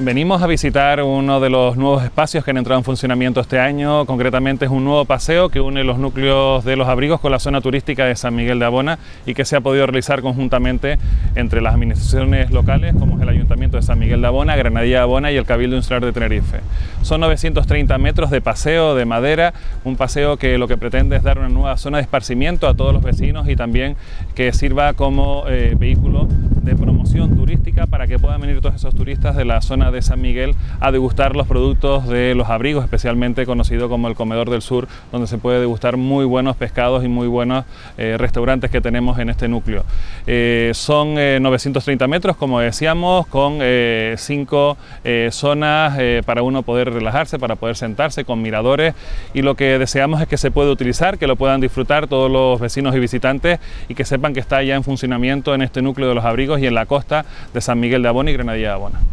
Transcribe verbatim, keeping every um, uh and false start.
Venimos a visitar uno de los nuevos espacios que han entrado en funcionamiento este año. Concretamente es un nuevo paseo que une los núcleos de Los Abrigos con la zona turística de San Miguel de Abona y que se ha podido realizar conjuntamente entre las administraciones locales, como es el Ayuntamiento de San Miguel de Abona, Granadilla de Abona y el Cabildo Insular de Tenerife. Son novecientos treinta metros de paseo de madera, un paseo que lo que pretende es dar una nueva zona de esparcimiento a todos los vecinos y también que sirva como eh, vehículo de promoción turística para que puedan venir todos esos turistas de la zona de San Miguel a degustar los productos de Los Abrigos, especialmente conocido como el Comedor del Sur, donde se puede degustar muy buenos pescados y muy buenos eh, restaurantes que tenemos en este núcleo. Eh, son eh, novecientos treinta metros, como decíamos, con eh, cinco eh, zonas eh, para uno poder relajarse, para poder sentarse, con miradores, y lo que deseamos es que se pueda utilizar, que lo puedan disfrutar todos los vecinos y visitantes y que sepan que está ya en funcionamiento en este núcleo de Los Abrigos y en la costa de San Miguel de Abona y Granadilla de Abona.